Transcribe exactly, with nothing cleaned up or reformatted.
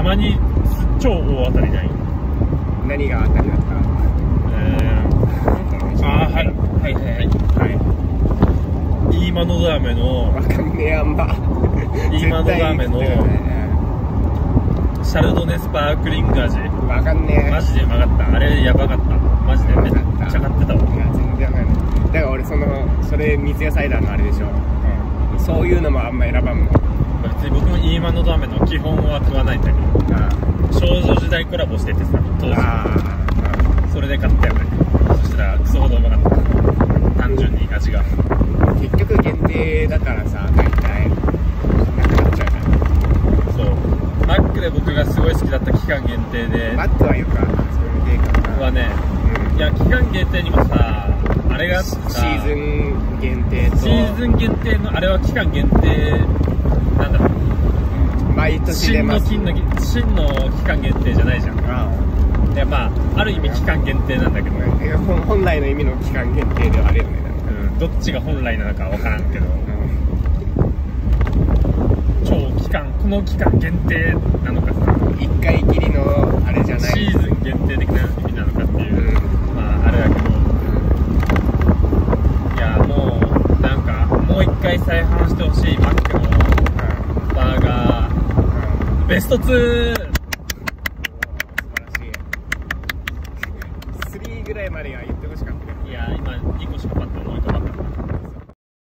まに超大当たりない。 何が当たりだった？ えー、あーはいはいはいはいイーマノダーメのわかんねえあんまイーマノダーメのシャルドネスパークリング味わかんねえ。 マジでうまかった。あれやばかった。マジでめっちゃ買ってたわ。 いや全然わかんない。だから俺そのそれ三ツ矢サイダーのあれでしょ、うん、そういうのもあんま選ばんもん。 別に僕もイーマノダーメの基本は食わないんだけど、あ少女時代コラボしててさ当時あそれで買ったよね。そしたらクソほどうまかった。単純に味が結局限定だからさ大体なくなっちゃうから。そうマックで僕がすごい好きだった期間限定でマックはよくあるそれでかなはね、うん、いや期間限定にもさあれがシーズン限定とシーズン限定のあれは期間限定なんだろう毎年出ます。 真の金の真の期間限定じゃないじゃん。ああいやまあある意味期間限定なんだけど、 いや本来の意味の期間限定ではあるよね。 うん、どっちが本来なのかわからんけど、うん、超期間この期間限定なのかさ一回きりのあれじゃないシーズン限定的な意味なのかっていう、うん、まああれだけど、うん、いやもうなんかもう一回再販してほしいマックの、うん、バーガー、うん、ベストツー素晴らしい。スリーぐらいまでがいい。